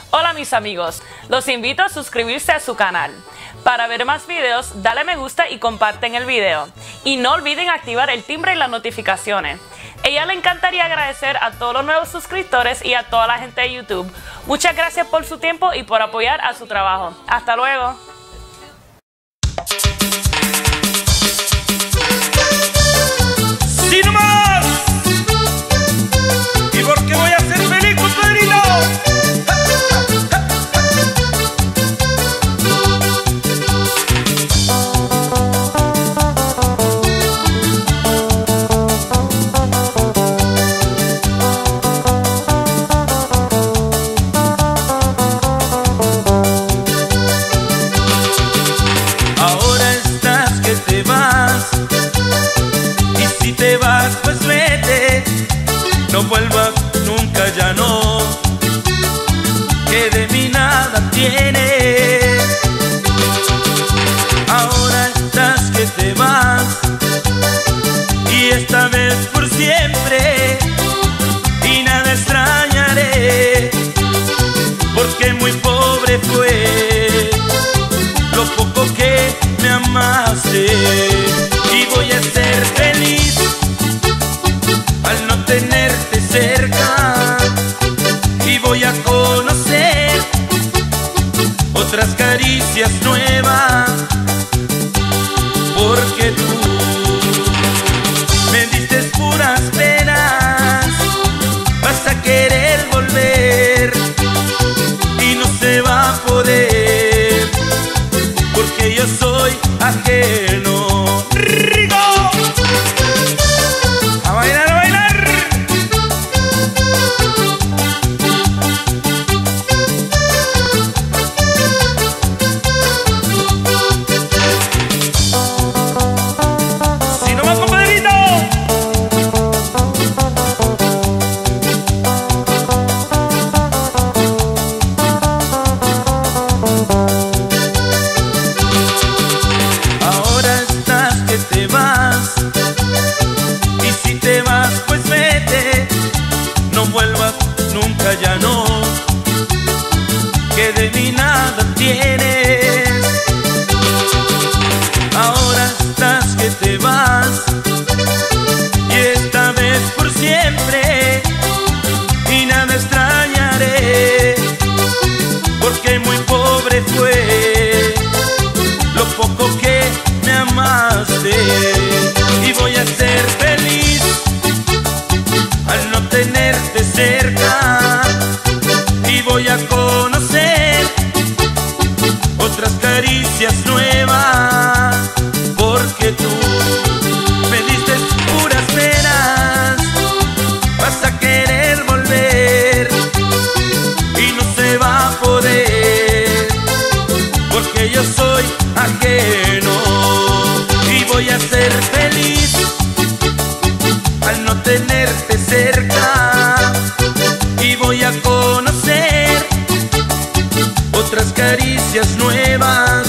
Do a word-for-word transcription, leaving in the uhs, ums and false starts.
Hola mis amigos, los invito a suscribirse a su canal. Para ver más videos, dale me gusta y comparten el video. Y no olviden activar el timbre y las notificaciones. Ella le encantaría agradecer a todos los nuevos suscriptores y a toda la gente de YouTube. Muchas gracias por su tiempo y por apoyar a su trabajo. Hasta luego. ¡Sí nomás! ¿Y por qué voy a ser feliz, compadrito? Ahora estás que te vas, y si te vas pues vete, no vuelvas nunca, ya no, que de mí nada tienes. Ahora estás que te vas, y esta vez por siempre, y nada extrañaré, porque muy pobre fue lo poco que me amaste. Y voy a ser feliz al no tenerte cerca, y voy a conocer otras caricias nuevas, porque tú me diste puras penas. Vas a querer volver y no se va a poder, porque yo soy ajeno. ¡Rico! ¡A bailar, a bailar! ¡Si no más, compadrito! Ahora estás que te vas, y si te vas pues vete, no vuelvas nunca, ya no, que de mí nada tienes. Ahora estás que te vas, y esta vez por siempre, y nada extrañaré, porque muy pobre fue lo poco que me amaste. Y voy a ser feliz al no tenerte cerca, y voy a conocer otras caricias nuevas, porque tú me diste puras penas. Vas a querer volver y no se va a poder, porque yo soy ajeno. Y voy a ser feliz al no tenerte cerca, y voy a conocer otras caricias nuevas,